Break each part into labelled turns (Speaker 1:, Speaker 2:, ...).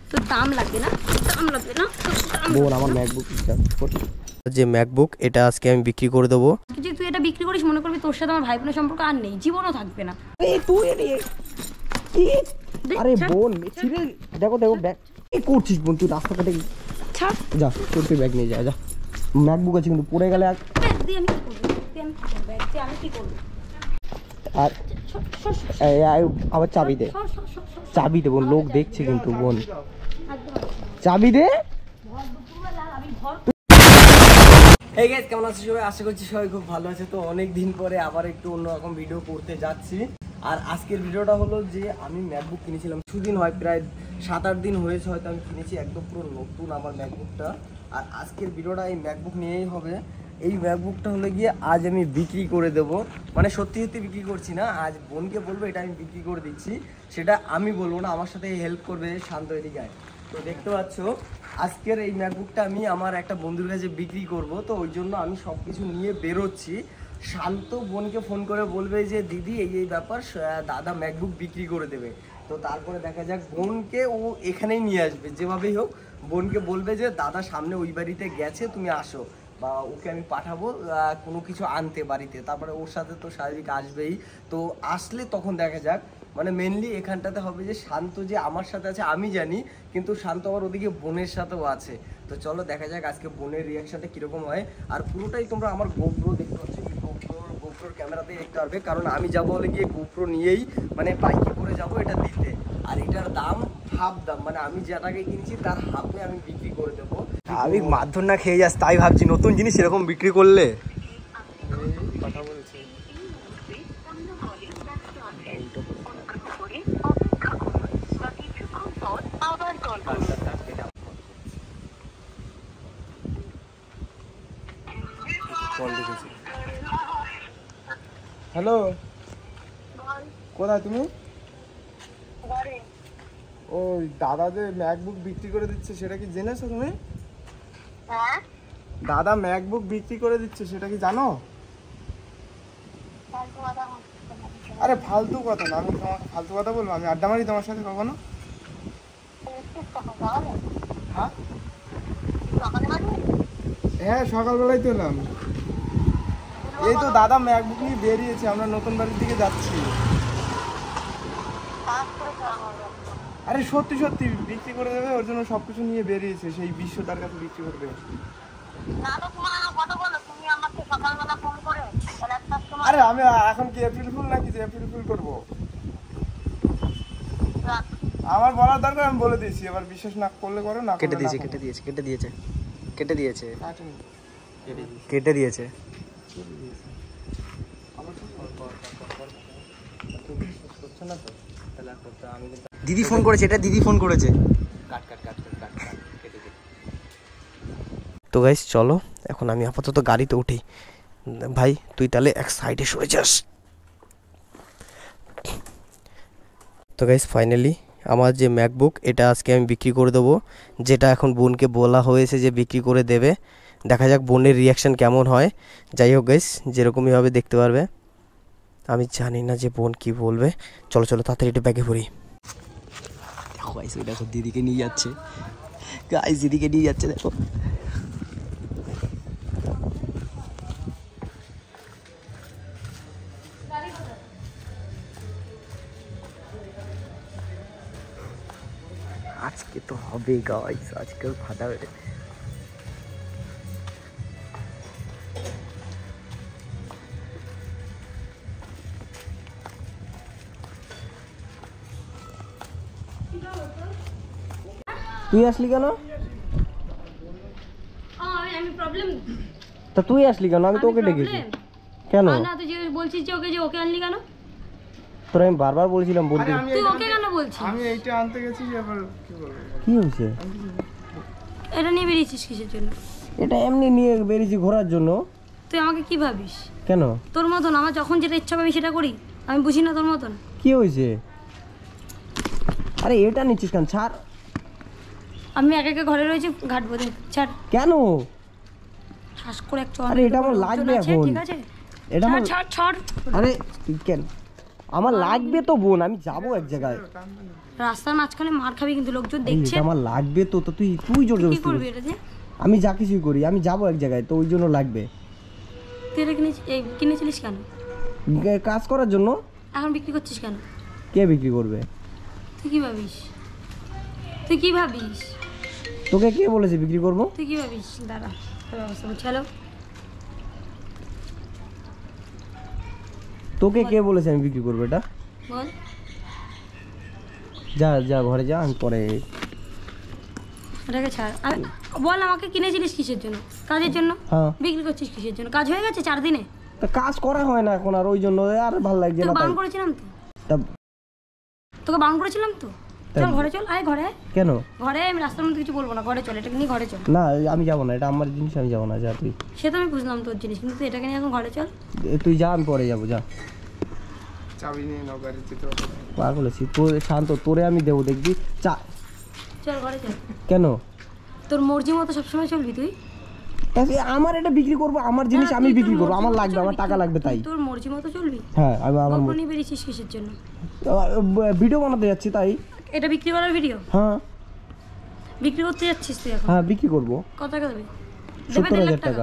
Speaker 1: তোর দাম লাগবে না, দাম লাগবে না
Speaker 2: বোন। আমার ম্যাকবুক যে ম্যাকবুক এটা আজকে আমি বিক্রি করে দেবো।
Speaker 1: যদি তুই এটা বিক্রি করিস মনে করবি তোর সাথে আমার ভাই বোনের সম্পর্ক আর নেই, জীবনও থাকবে না।
Speaker 2: আরে বোন দেখো দেখো ব্যাগ কি করছিস বোন? তুই রাস্তা কাটে যা, তোর তুই ব্যাগ নিয়ে যা। ম্যাকবুক আছে কিন্তু পড়ে গেলে
Speaker 1: আমি কি করবো?
Speaker 2: আর আবার চাবি দে, চাবি দে বোন, লোক দেখছে কিন্তু বোন, চাবি দে। এই গাইস কেমন আছো সবাই? আশা করছি সবাই খুব ভালো আছে। তো অনেক দিন পরে আবার একটু অন্যরকম ভিডিও করতে যাচ্ছি। আর আজকের ভিডিওটা হলো যে আমি ম্যাকবুক কিনেছিলাম, কিছুদিন হয়, প্রায় 7-8 দিন হয়েছে হয়তো আমি কিনেছি, একদম পুরো নতুন আমার ম্যাকবুকটা। আর আজকের ভিডিওটা এই ম্যাকবুক নিয়েই হবে। এই ম্যাকবুকটা হলে গিয়ে আজ আমি বিক্রি করে দেব, মানে সত্যি সত্যি বিক্রি করছি না, আজ বোনকে বলবো এটা আমি বিক্রি করে দিচ্ছি। সেটা আমি বলবো না, আমার সাথে হেল্প করবে শান্ত এদিকে। তো দেখতে পাচ্ছ আজকের এই ম্যাকবুকটা আমি আমার একটা বন্ধুর কাছে বিক্রি করব, তো ওই জন্য আমি সব কিছু নিয়ে বেরোচ্ছি। শান্ত বোনকে ফোন করে বলবে যে দিদি এই এই ব্যাপার, দাদা ম্যাকবুক বিক্রি করে দেবে। তো তারপরে দেখা যাক, বোনকে ও এখানেই নিয়ে আসবে যেভাবেই হোক। বোনকে বলবে যে দাদা সামনে ওই বাড়িতে গেছে, তুমি আসো, বা ওকে আমি পাঠাবো কোনো কিছু আনতে বাড়িতে। তারপরে ওর সাথে তো স্বাভাবিক আসবেই। তো আসলে তখন দেখা যাক, মানে মেনলি এখানটাতে হবে যে শান্ত যে আমার সাথে আছে আমি জানি, কিন্তু শান্ত আবার ওদিকে বোনের সাথেও আছে। তো চলো দেখা যাক আজকে বোনের রিয়াকশনটা কীরকম হয়। আর পুরোটাই তোমরা আমার গোপ্রো দেখতে পাচ্ছ, গোপ্রোর ক্যামেরাতে দেখতে পারবে, কারণ আমি যাবো বলে গিয়ে গোপ্রো নিয়েই মানে বাইকে করে যাবো এটা দিতে। আর এটার দাম হাফ দাম, মানে আমি যেটাকে কিনছি তার হাফে আমি বিক্রি করে দেবো। আমি মারধর না খেয়ে যাস তাই ভাবছি, নতুন জিনিস এরকম বিক্রি করলে। কথা বলছি হ্যালো, কোথায় তুমি? ওই দাদা যে ম্যাকবুক বিক্রি করে দিচ্ছে সেটা কি জেনেছো তুমি? দাদা ম্যাকবুক বিক্রি করে দিচ্ছে সেটা কি জানো? আরে ফালতু কথা না, আমি তোমাকে ফালতু কথা বলবো? আমি আড্ডা মারি তোমার সাথে কখনো? হ্যাঁ সকালবেলায় তো এলাম। এই তো দাদা ম্যাকবুক নিয়ে বেরিয়েছে, আমরা নতুন বাড়ির দিকে যাচ্ছি। আরে সত্যি সত্যি বিক্রি করে দেবে, ওর জন্য সবকিছু নিয়ে বেরিয়েছে, সেই বিশ্ব তার কাছে বিক্রি করবে। আরে আমি এখন কি এপ্রিল ফুল নাকি যে এপ্রিল ফুল করবো? আমার বলার দরকার, আমি বলে দিয়েছি, এবার বিশ্বাস না করলে করো, না কেটে দিয়েছে কেটে দিয়েছে কেটে দিয়েছে কেটে দিয়েছে কেটে দিয়েছে। দিদি ফোন করেছে, এটা দিদি ফোন করেছে। তো গাইস চলো এখন আমি আপাতত গাড়িতে উঠি। ভাই তুই তাহলে এক সাইডে সরে যাস। তো গাইস ফাইনালি আমার যে ম্যাকবুক এটা আজকে আমি বিক্রি করে দেবো, যেটা এখন বোনকে বলা হয়েছে যে বিক্রি করে দেবে। দেখা যাক বোনের রিয়াকশান কেমন হয়। যাই হোক গাইস, যেরকমই হবে দেখতে পারবে। আমি জানি না যে বোন কি বলবে। চলো চলো তাড়াতাড়ি একটু ব্যাগে ভরি। দেখো গাইস, ওই দেখো দিদিকে নিয়ে যাচ্ছে, গাইস দিদিকে নিয়ে যাচ্ছে দেখো। আজকে তো হবে গাইস, আজকেও ফাটা হবে। তুই আসলি কেন?
Speaker 1: আমি প্রবলেম।
Speaker 2: তা তুই আসলি কেন? আমি তোকে ডেকেছি কেন?
Speaker 1: না তুই যে বলছিস যে ওকে, যে ওকে আনলি কেন?
Speaker 2: তোর আমি বারবার বলছিলাম বলতে।
Speaker 1: তুই ওকে কেন বলছিস?
Speaker 3: আমি এইটা আনতে গেছি, আবার কি বলবো?
Speaker 2: কি হয়েছে?
Speaker 1: এটা নিয়ে বেরিয়েছিস কিসের জন্য?
Speaker 2: এটা এমনি নিয়ে বেরিয়েছি ঘোরার জন্য।
Speaker 1: তুই আমাকে কি ভাবিস?
Speaker 2: কেন?
Speaker 1: তোর মতন আমার যখন যেটা ইচ্ছা হবে আমি সেটা করি, আমি বুঝি না তোর মতন।
Speaker 2: কি হয়েছে? আরে এটা নিচ্ছিস কেন? ছাড়।
Speaker 1: আমি একা একা ঘরে রয়েছি, ঘাটবো দেখ, ছাড়।
Speaker 2: কেন?
Speaker 1: ঠাস করে এক চড়।
Speaker 2: আরে এটা আমার লাগবে এখন।
Speaker 1: ঠিক আছে
Speaker 2: এটা আমার
Speaker 1: ছাড় ছাড়।
Speaker 2: আরে তুই কেন? আমার লাগবে তো বোন, আমি যাবো এক জায়গায়।
Speaker 1: রাস্তার মাঝখানে মার খাবি কিন্তু লোকজন দেখছে।
Speaker 2: এটা আমার লাগবে তো, তো তুই জোর
Speaker 1: কি
Speaker 2: জবরদস্তি
Speaker 1: করবি এটা যে?
Speaker 2: আমি যা কিছুই করি, আমি যাবো এক জায়গায়, তো ওই জন্য লাগবে।
Speaker 1: তুই এটা কিনেছিলিস কেন?
Speaker 2: কাজ করার জন্য।
Speaker 1: এখন বিক্রি করছিস কেন?
Speaker 2: কে বিক্রি করবে?
Speaker 1: তুই কি ভাবিস? তুই কি ভাবিস?
Speaker 2: তোকে কে বলেছে বিক্রি করবো?
Speaker 1: তুই কি ভাবিস? দাঁড়া, তোর ব্যবস্থা করছি। হ্যালো,
Speaker 2: তোকে কে বলেছে আমি বিক্রি করবো এটা?
Speaker 1: বল।
Speaker 2: যা যা ঘরে যা, আমি পরে।
Speaker 1: এটাকে ছাড়। বল আমাকে কিনেছিলিস কিসের জন্য? কাজের জন্য?
Speaker 2: হ্যাঁ।
Speaker 1: বিক্রি করছিস কিসের জন্য? কাজ হয়ে গেছে 4 দিনে।
Speaker 2: তা কাজ করা হয় না এখন আর, ওই জন্য আর ভালো লাগছে না।
Speaker 1: তোকে
Speaker 2: তাই
Speaker 1: বারণ করেছিলাম তো।
Speaker 2: তা-
Speaker 1: তোকে বারণ করেছিলাম তো। চল ঘরে চল, আয় ঘরে।
Speaker 2: কেন?
Speaker 1: ঘরে আমি রাস্তার মধ্যে কিছু বলবো না, ঘরে চল, এটাকে নিয়ে ঘরে চল।
Speaker 2: না আমি যাবো না, এটা আমার জিনিস, আমি যাবো না। যা তুই।
Speaker 1: সে তো আমি বুঝলাম তোর জিনিস, কিন্তু তুই এটাকে নিয়ে এখন ঘরে চল।
Speaker 2: তুই যা, আমি পরে যাবো। যা।
Speaker 3: চাবি নিয়ে নাও গাড়ি যেতে হবে।
Speaker 2: পাগল আছি তোর, শান্ত, তোরে আমি দেবো, দেখবি।
Speaker 1: চল ঘরে চল।
Speaker 2: কেন?
Speaker 1: তোর মর্জি মতো সবসময় চলবি তুই।
Speaker 2: আমার এটা বিক্রি করবো, আমার জিনিস আমি বিক্রি করবো, আমার লাগবে, আমার টাকা লাগবে, তাই।
Speaker 1: তোর মর্জি মতো চলবি।
Speaker 2: হ্যাঁ, আমি আমার
Speaker 1: কখন নিয়ে বেরিয়েছিস কিসের জন্য?
Speaker 2: ভিডিও বানাতে যাচ্ছি, তাই।
Speaker 1: এটা বিক্রি করার ভিডিও?
Speaker 2: হ্যাঁ
Speaker 1: বিক্রি করতে যাচ্ছিস তুই এখন?
Speaker 2: হ্যাঁ, বিক্রি করবো।
Speaker 1: কত টাকা দেবে?
Speaker 2: 70,000 টাকা।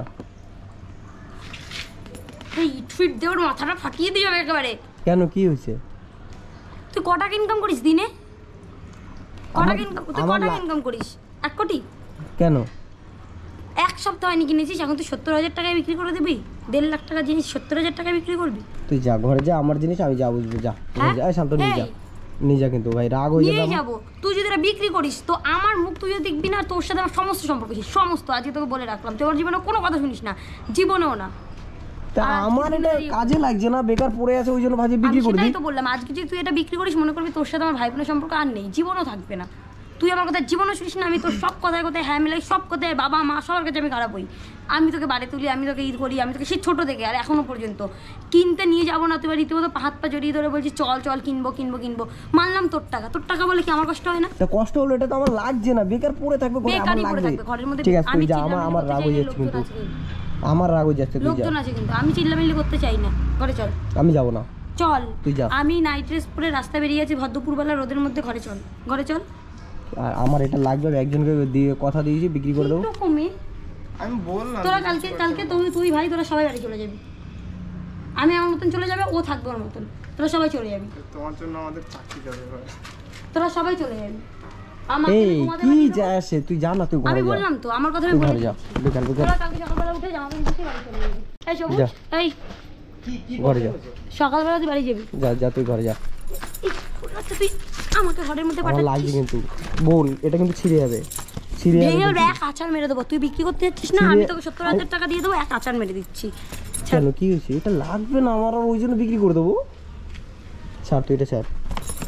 Speaker 1: এই ইটফিট দেওয়ার মাথাটা ফাটিয়ে দিয়ে যাবে একেবারে।
Speaker 2: কেন, কি হয়েছে?
Speaker 1: তুই ক টাকা ইনকাম করিস দিনে? তুই ক টাকা ইনকাম করিস? 1 কোটি?
Speaker 2: কেন?
Speaker 1: 1 সপ্তাহ হয়নি কিনেছিস, এখন তুই 70,000 টাকায় বিক্রি করে দিবি? 1.5 লাখ টাকা জিনিস 70,000 টাকায় বিক্রি করবি?
Speaker 2: তুই যা ঘরে যা, আমার জিনিস আমি যা বুঝবো। যা যা, শান্ত, নিয়ে যা, নিয়ে যা। কিন্তু ভাই রাগ হয়ে
Speaker 1: নিয়ে
Speaker 2: যাবে।
Speaker 1: যাবো। তুই যদি এটা বিক্রি করিস তো আমার মুখ তুই দেখবি না, তোর সাথে আমার সমস্ত সম্পর্ক আছে, সমস্ত। আজকে তোকে বলে রাখলাম, তুই আমার জীবনে কোনো কথা শুনিস না, জীবনেও না।
Speaker 2: তা আমার এটা কাজে লাগছে না, বেকার পড়ে আছে, ওই জন্য ভাজি বিক্রি করবি।
Speaker 1: সেটাই তো বললাম, আজকে যদি তুই এটা বিক্রি করিস, মনে করবি তোর সাথে আমার ভাই বোনের সম্পর্ক আর নেই, জীবনও থাকবে না। তুই আমার কথা জীবনও শুনিস না, আমি তোর সব কথায় কথায় হ্যাঁ মিলাই, সব কথায় বাবা মা সবার কাছে আমি খারাপ হই। আমি তোকে বাড়ি তুলি, আমি তোকে ঈদ করি, আমি তোকে সেই ছোটো থেকে আর এখনো পর্যন্ত কিনতে নিয়ে যাবো না, তুই রীতিমতো হাত পা জড়িয়ে ধরে বলছিস চল চল কিনবো কিনবো কিনবো। মানলাম তোর টাকা বলে কি আমার কষ্ট হয় না?
Speaker 2: তা কষ্ট হলো, এটা তো আমার লাগছে না, বেকার পড়ে থাকবে, আমার
Speaker 1: বেকারই পড়ে
Speaker 2: লাগবে।
Speaker 1: থাকবে ঘরের মধ্যে।
Speaker 2: ঠিক আছে, তুই
Speaker 1: আমি
Speaker 2: যা, আমার রাগ হয়ে যাচ্ছে কিন্তু, আমার রাগ হয়ে যাচ্ছে, তুই যা।
Speaker 1: লোকজন আছে কিন্তু, আমি চিল্লামিল্লি করতে চাই না, ঘরে চল।
Speaker 2: আমি যাবো না।
Speaker 1: চল
Speaker 2: তুই যা।
Speaker 1: আমি নাইট ড্রেস পরে রাস্তায় বেরিয়ে আছি ভদ্রপুরবেলা রোদের মধ্যে, ঘরে চল, ঘরে চল।
Speaker 2: আর আমার এটা লাগবে, আমি একজনকে দিয়ে কথা দিয়েছি, বিক্রি করে দেবো।
Speaker 1: কমে
Speaker 3: আমি বললাম
Speaker 1: তোরা কালকে তুই ভাই তোরা সবাই বাড়ি চলে যাবি। আমি আমার মতন চলে যাবে, ও থাকবে ওর মতন, তোরা সবাই চলে যাবি।
Speaker 3: তোমার জন্য আমাদের চাকরি যাবে ভাই।
Speaker 1: তোরা সবাই চলে যাবি।
Speaker 2: এই কি যায় আসে, তুই যা না, তুই ঘরে
Speaker 1: আমি
Speaker 2: যা।
Speaker 1: বললাম তো আমার কথা
Speaker 2: তুই
Speaker 1: বলে
Speaker 2: ঘরে যা, বেকার বেকার।
Speaker 1: তোরা কালকে সকালবেলা উঠে জামা প্যান্ট পরে বাড়ি চলে যাবি। এই সবুজ,
Speaker 2: যা।
Speaker 1: এই
Speaker 2: ঘরে যা,
Speaker 1: সকালবেলা তুই বাড়ি যাবি।
Speaker 2: যা যা, তুই ঘরে যা।
Speaker 1: আচ্ছা তুই আমাকে ঘরের মধ্যে
Speaker 2: আমার লাগছে
Speaker 1: পাঠাচ্ছিস।
Speaker 2: কিন্তু বোন, এটা কিন্তু ছিঁড়ে যাবে, ছিঁড়ে যাবে।
Speaker 1: ভেঙে এক আচার মেরে দেবো। তুই বিক্রি করতে যাচ্ছিস না, আমি তোকে 70,000 টাকা দিয়ে দেবো, এক আচার মেরে দিচ্ছি।
Speaker 2: কেন, কি হয়েছে? এটা লাগবে না আমার, আর ওই জন্য বিক্রি করে দেবো। ছাড়, তুই এটা ছাড়,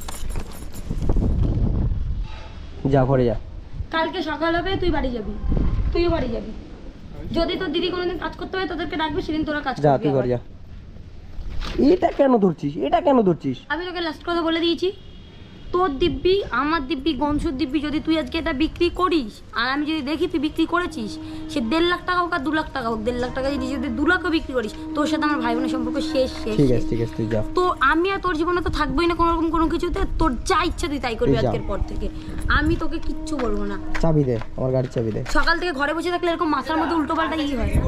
Speaker 2: যা ঘরে যা।
Speaker 1: কালকে সকাল হবে তুই বাড়ি যাবি, তুইও বাড়ি যাবি। যদি তোর দিদি কোনোদিন কাজ করতে হয় তোদেরকে ডাকবে, সেদিন তোরা কাজ
Speaker 2: যা,
Speaker 1: করবি।
Speaker 2: তুই ঘরে যা। এটা কেন ধরছিস, এটা কেন ধরছিস?
Speaker 1: আমি তোকে লাস্ট কথা বলে দিয়েছি, তোর দিব্যি আমার দিব্যি গনসুর দিব্যি যদি তুই আজকে এটা বিক্রি করিস, আর আমি যদি দেখি তুই বিক্রি করেছিস, সে 1.5 লাখ টাকা হোক আর 2 লাখ টাকা হোক, 1.5 লাখ টাকা যদি 2 লাখও বিক্রি করিস, তোর সাথে আমার ভাই বোনের সম্পর্ক শেষ শেষ
Speaker 2: ঠিক
Speaker 1: শেষ।
Speaker 2: আছে, ঠিক আছে, তুই যা।
Speaker 1: তো আমি আর তোর জীবনে তো থাকবোই না কোনো রকম কোনো কিছুতে, তোর যা ইচ্ছা তুই তাই করবি
Speaker 2: তুই যা।
Speaker 1: আজকের পর থেকে। আমি তোকে কিচ্ছু বলবো না।
Speaker 2: চাবি দে, আমার গাড়ির চাবি দে।
Speaker 1: সকাল থেকে ঘরে বসে থাকলে এরকম মাথার মধ্যে উল্টো পাল্টা হয় না।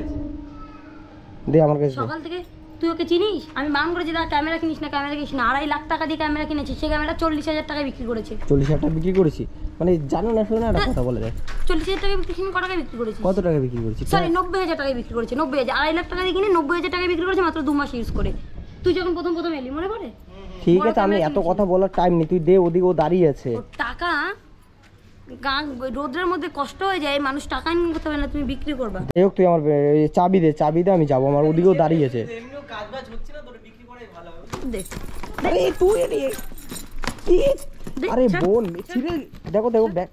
Speaker 2: দে আমার কাছে দে।
Speaker 1: সকাল থেকে তুই ওকে চিনিস? আমি বারণ করেছি দাদা ক্যামেরা কিনিস না, ক্যামেরা কিনিস না। 2.5 লাখ টাকা দিয়ে ক্যামেরা কিনেছি, সে ক্যামেরা 40,000 টাকায় বিক্রি করেছে।
Speaker 2: 40,000 টাকা বিক্রি করেছি মানে, জানো না শুনে না, একটা কথা বলে দেয়।
Speaker 1: 40,000 টাকায় বিক্রি করে, কত টাকায় বিক্রি করেছিস?
Speaker 2: কত টাকা বিক্রি করেছি?
Speaker 1: সরি 90,000 টাকায় বিক্রি করেছে। 90,000, 2.5 লাখ টাকা দিয়ে কিনে 90,000 টাকায় বিক্রি করেছে মাত্র 2 মাস ইউজ করে। তুই যখন প্রথম এলি মনে পড়ে?
Speaker 2: ঠিক আছে, আমি এত কথা বলার টাইম নেই, তুই দে, ওদিকে ও দাঁড়িয়ে আছে।
Speaker 1: ওর টাকা রোদ্রের মধ্যে কষ্ট হয়ে যায়, মানুষ টাকা ইনকাম করতে পারে না, তুমি বিক্রি করবা।
Speaker 2: যাই হোক, তুই আমার চাবি দে, চাবি দে, আমি যাবো, আমার ওদিকেও দাঁড়িয়ে আছে।
Speaker 1: দেখ
Speaker 2: আরে তুই কি, আরে
Speaker 1: ছাড়,
Speaker 2: বোন ছিড়ে, দেখো দেখো ব্যাগ।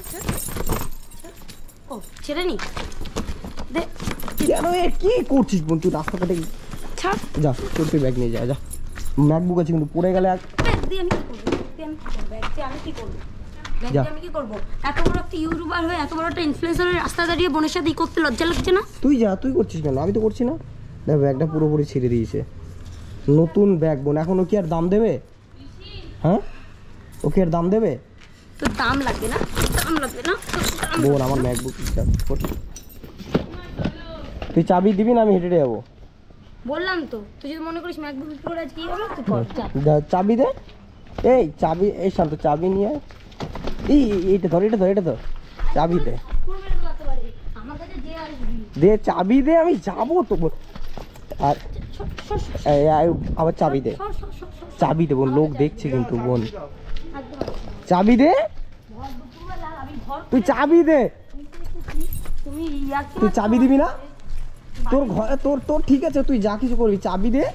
Speaker 1: ও ছেড়ে নি দে,
Speaker 2: কেন কি করছিস বোন, তুই রাস্তা কাটে
Speaker 1: ছাড়।
Speaker 2: যা, তোর তুই ব্যাগ নিয়ে যা, যা। ম্যাকবুক আছে কিন্তু পড়ে গেলে
Speaker 1: ব্যাগ দিয়ে আমি কি করবো? ব্যাগ দিয়ে আমি কি করবো? ব্যাগ
Speaker 2: যা।
Speaker 1: দিয়ে আমি কি করবো? এত বড় একটা ইউটিউবার হয়ে, এত বড় একটা ইনফ্লুয়েন্সারের রাস্তা দাঁড়িয়ে বোনের সাথে ই করতে লজ্জা লাগছে না?
Speaker 2: তুই যা, তুই করছিস কেন? আমি তো করছি না। দেখ ব্যাগটা পুরোপুরি ছিঁড়ে দিয়েছে, নতুন ব্যাগ বোন, এখনো কি আর দাম দেবে? হ্যাঁ, ওকে এর দাম দেবে?
Speaker 1: তোর দাম লাগবে না, দাম লাগবে না।
Speaker 2: বোন আমার ম্যাকবুক তুই চাবি দিবি না আমি হেঁটে যাবো?
Speaker 1: বললাম তো, তুই যদি মনে করিস ম্যাকবুক বিক্রি করে আজ কি হবে তুই কর, যা।
Speaker 2: চাবি দে। এই চাবি, এই শান্ত চাবি নিয়ে আয়। এইটা ধর, এটা ধর, এটা ধর, চাবি দে।
Speaker 1: আমার কাছে যে আসবি
Speaker 2: দে চাবি দে, আমি যাবো তো। আর আবার চাবি দে, চাবি দে বোন, লোক দেখছে কিন্তু বোন। চাবি দে, তুই চাবি দে। তুই চাবি দিবি না? তোর ঘরে তোর তোর ঠিক আছে, তুই যা কিছু করবি, চাবি দে,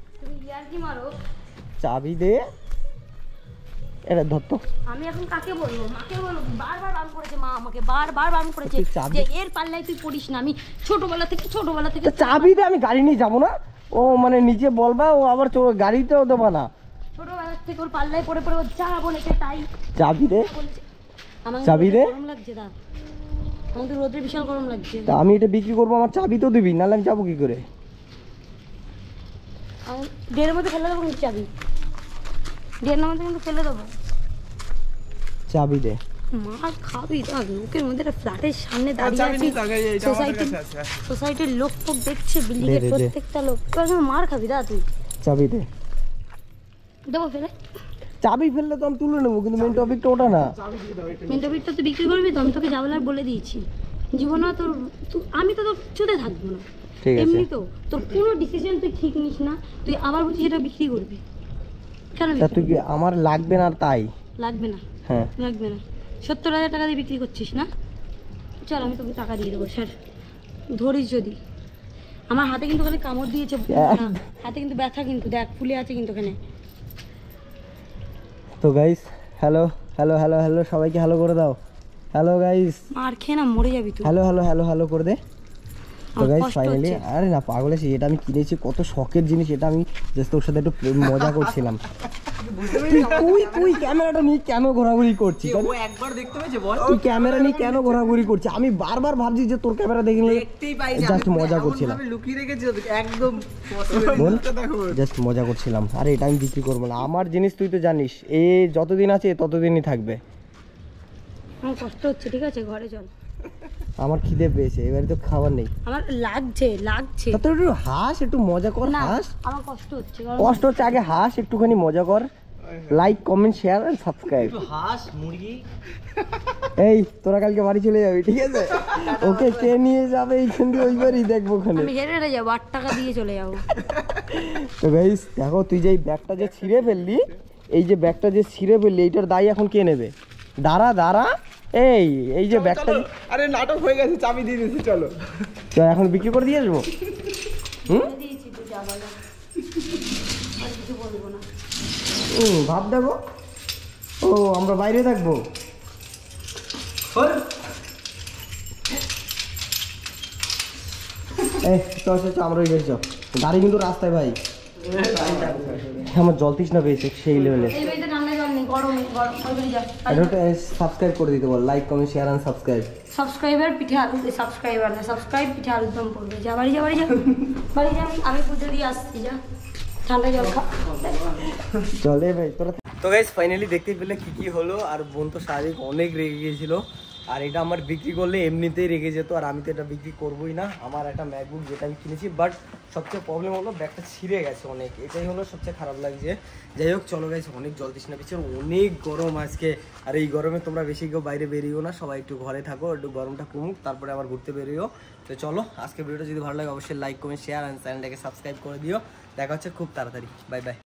Speaker 2: চাবি দে। এটা ধর তো।
Speaker 1: আমি এখন কাকে বলবো? মাকে বলবো? বারবার বারণ করেছে মা, আমাকে বারবার বারণ করেছে যে এর পাল্লায় তুই পড়িস না। আমি ছোটবেলা থেকে
Speaker 2: চাবি দে, আমি গাড়ি নিয়ে যাবো না। ও মানে নিজে বলবা, ও আবার গাড়িতেও দেবা না।
Speaker 1: ছোটবেলা থেকে ওর পাল্লায় পড়ে পড়ে ও যা বলেছে তাই।
Speaker 2: চাবি দে,
Speaker 1: আমার
Speaker 2: চাবি দে।
Speaker 1: গরম লাগছে দা, আমাদের রোদে বিশাল গরম লাগছে।
Speaker 2: তা আমি এটা বিক্রি করবো, আমার চাবি তো দিবি, নাহলে আমি যাবো কি করে?
Speaker 1: ডের মধ্যে ফেলে দেবো কিন্তু চাবি, ডের মধ্যে কিন্তু ফেলে দেবো।
Speaker 2: চাবি দে।
Speaker 1: মার খাবি না, লোকের মধ্যে একটা ফ্ল্যাটের সামনে দাঁড়িয়ে আছি, সোসাইটির লোক ফোক দেখছে, বিল্ডিং এর প্রত্যেকটা লোক, মার খাবি দা তুই।
Speaker 2: চাবি দে।
Speaker 1: দেবো ফেলে?
Speaker 2: চাবি ফেললে তো আমি তুলে নেবো, কিন্তু মেন টপিকটা ওটা না।
Speaker 1: মেন টপিকটা তুই বিক্রি করবি তো, আমি তোকে যা বলার বলে দিয়েছি। জীবনে তোর আমি তো তোর চুতে থাকবো না।
Speaker 2: ঠিক আছে,
Speaker 1: এমনি তো তোর কোনো ডিসিশন তুই ঠিক নিস না, তুই আবার বলছিস সেটা বিক্রি করবি কেন?
Speaker 2: তুই কি আমার লাগবে না তাই?
Speaker 1: লাগবে না,
Speaker 2: হ্যাঁ
Speaker 1: লাগবে না। 70,000 টাকা দিয়ে বিক্রি করছিস না? চল আমি তোকে টাকা দিয়ে দেবো স্যার, ধরিস যদি। আমার হাতে কিন্তু ওখানে কামড় দিয়েছে, হাতে কিন্তু ব্যথা, কিন্তু দেখ ফুলে আছে কিন্তু ওখানে।
Speaker 2: তো guys, hello hello hello hello, সবাইকে হ্যালো করে দাও। হ্যালো গাইস,
Speaker 1: মার খেয়ে না মরে যাবি তুই।
Speaker 2: হ্যালো হ্যালো হ্যালো হ্যালো করে দে। তো গাইস
Speaker 1: কষ্ট
Speaker 2: ফাইনালি,
Speaker 1: হচ্ছে।
Speaker 2: আরে না পাগল আছি, এটা আমি কিনেছি, কত শখের জিনিস। এটা আমি জাস্ট তোর সাথে একটু মজা করছিলাম। তুই ক্যামেরাটা নিয়ে কেন ঘোরাঘুরি করছিস?
Speaker 4: ও একবার দেখতে পেয়েছে বল,
Speaker 2: তুই ক্যামেরা নিয়ে কেন ঘোরাঘুরি করছিস? আমি বারবার ভাবছি যে তোর ক্যামেরা দেখলে
Speaker 4: দেখতেই পাই না,
Speaker 2: জাস্ট মজা করছিলাম।
Speaker 4: আমি লুকিয়ে রেখেছি একদম
Speaker 2: বল, জাস্ট মজা করছিলাম। আরে এটা আমি বিক্রি করবো না, আমার জিনিস তুই তো জানিস, এ যতদিন আছে ততদিনই থাকবে।
Speaker 1: আমার কষ্ট হচ্ছে, ঠিক আছে ঘরে চল।
Speaker 2: আমার খিদে পেয়েছে, এবারে তো খাবার নেই।
Speaker 1: আমার লাগছে লাগছে।
Speaker 2: তা তুই একটু হাস, একটু মজা কর,
Speaker 1: না
Speaker 2: হাস।
Speaker 1: আমার কষ্ট হচ্ছে,
Speaker 2: কষ্ট হচ্ছে, আগে হাস, একটুখানি মজা কর। Like comment share and subscribe.
Speaker 4: হাঁস মুরগি
Speaker 2: এই তোরা কালকে বাড়ি চলে যাবি, ঠিক আছে? ওকে কে নিয়ে যাবে এইখান দিয়ে ওইবারই দেখবো ওখানে।
Speaker 1: আমি হেরে যাবো, 8 টাকা দিয়ে চলে যাবো।
Speaker 2: তো গাইস দেখো, তুই যে এই ব্যাগটা যে ছিঁড়ে ফেললি, এই যে ব্যাগটা যে ছিঁড়ে ফেললি, এইটার দায় এখন কে নেবে? দাঁড়া দাঁড়া, এই যে ব্যাগটা,
Speaker 3: আরে নাটক হয়ে গেছে, চাবি দিয়ে দিয়েছি, চলো
Speaker 2: চল এখন বিক্রি করে দিয়ে আসবো।
Speaker 1: দিয়েছি তুই যা বলো, আর কিছু বলবো না।
Speaker 2: ভাব দেখো, ও আমরা বাইরে থাকবো। চল আমরা ওই গাড়ি, চল গাড়ি কিন্তু রাস্তায় ভাই। আমার জল তৃষ্ণা পেয়েছে সেই লেভেলে।
Speaker 1: এই বাড়িতে ঠান্ডা জল নেই, গরম ওই বাড়ি যা।
Speaker 2: সাবস্ক্রাইব করে দিতে বল, like comment share and subscribe.
Speaker 1: Subscriber পিঠে আলু, সাবস্ক্রাইবার না, সাবস্ক্রাইব পিঠে আলুর দম পড়বে। যা বাড়ি যা, বাড়ি যা, বাড়ি যা। আমি পুজো দিয়ে আসছি, যা ঠান্ডা জল খা।
Speaker 2: চলে ভাই তোরা। তো গাইস ফাইনালি দেখতেই পেলে কি কি হলো। আর বোন তো শারীরিক অনেক রেগে গিয়েছিল, আর এটা আমার বিক্রি করলে এমনিতেই রেগে যেত, আর আমি তো এটা বিক্রি করবোই না। আমার একটা ম্যাকবুক যেটা আমি কিনেছি, বাট সবচেয়ে প্রবলেম হলো ব্যাগটা ছিঁড়ে গেছে অনেক, এটাই হলো সবচেয়ে খারাপ লাগছে। যাই হোক চলো গাইস, অনেক জল তৃষ্ণা পেয়েছে, অনেক গরম আজকে। আর এই গরমে তোমরা বেশি কেউ বাইরে বেরিয়েও না, সবাই একটু ঘরে থাকো, একটু গরমটা কমুক, তারপরে আবার ঘুরতে বেরিয়েও। তো চলো, আজকে ভিডিওটা যদি ভালো লাগে অবশ্যই লাইক কমেন্ট শেয়ার আর চ্যানেলটাকে সাবস্ক্রাইব করে দিও। দেখা হচ্ছে খুব তাড়াতাড়ি, বাই বাই।